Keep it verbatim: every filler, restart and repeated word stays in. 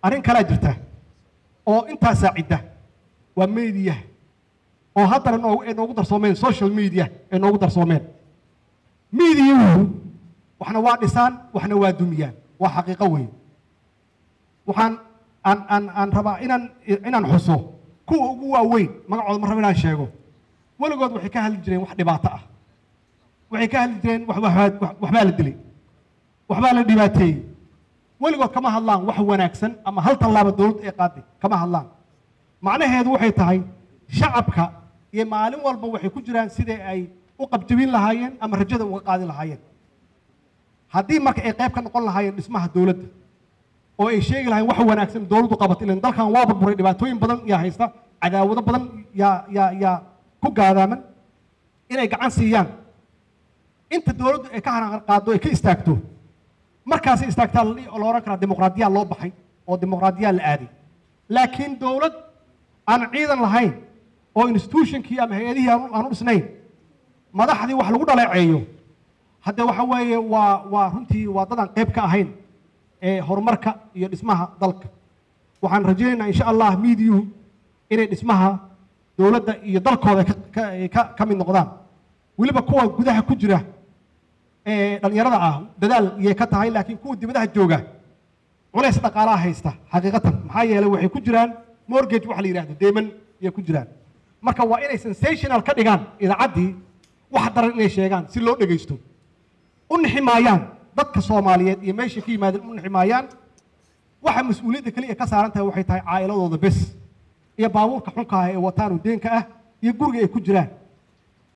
arrin kala jirta oo inta saacida waa media oo haddana noogu darsoomeen social media ee noogu darsoomeen media waxna waa dhisaan waxna waa dumiyaan waa xaqiiqo weyn waxaan aan aan aan rabaa inaan inaan xuso kuwa ugu waaweyn magacooda ma rabo inaan sheego weligood waxay ka hadli jireen wax dhibaato ah waxay ka hadli jireen wax waxbaa la dilay waxbaa la dhibaateeyey weligood kama hadlaan wax wanaagsan ama hal tallaabo dowladda ay qaaday kama hadlaan macnaheedu waxay tahay shacabka iyo maalin walba waxay ku jiraan sidii ay u qabjabin lahaayeen ama rajada uga qaadi lahaayeen haddii marka ay qayb ka noqon lahaayeen dhismaha dowladda oo ay sheegi lahaayeen wax wanaagsan dowladdu qabato ilaan dalkan waa burburay dhibaatooyin badan yaa haysta cadaawado badan yaa yaa yaa ku gaadaaman inay gacan siiyaan inta dowladdu ay ka haran qaado ay ka istaagto markaas istaagtaa la oran karaa dimuqraadiyaad loo baxay oo dimuqraadiyaad la aaday laakiin dowlad aan ciidan lahayn oo institutionkii ama hay'adihii aan u dhisnayn madaxdii wax lagu dhaleeceeyo hadda waxa weeye waa waa runtii waa dadaan qayb ka ahayn ee horumarka iyo dhismaha dalka waxaan rajaynaynaa insha allah miidiyuhu inay dhismaha dowladda iyo dalkooda ka ka mid noqdaan weliba kuwa gudaha ku jira ee dhalinyarada ah dadaal iyay ka tahay laakiin kuwa dibadaha jooga culays dhaqaalaha haysta xaqiiqatan maxaa yeelay waxay ku jiraan mortgage wax la yidhaahdo deeman iyay ku jiraan marka waa inay sensational ka dhigaan idaacaddii wax daran inay sheegaan si loo dhegaysto u nixi maayaan dadka Soomaaliyeed iyo meesha ka yimaadeen u nixi maayaan waxa mas'uuliyadda kaliya ka saaran tahay waxay tahay caa'iladooda bes iyo baabuurka xunka ah ee wataanu deenka ah iyo guriga ay ku jiraan